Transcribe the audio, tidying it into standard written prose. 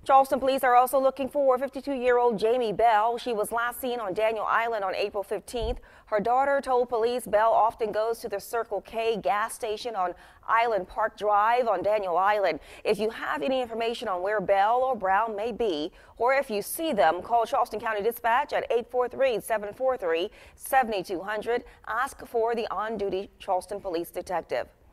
Charleston Police are also looking for 52-year-old Jaime Bell. She was last seen on Daniel Island on April 15th. Her daughter told police Bell often goes to the Circle K gas station on Island Park Drive on Daniel Island. If you have any information on where Bell or Brown may be, or if you see them, call Charleston County Dispatch at 843-743-7200. Ask for the on-duty Charleston Police detective.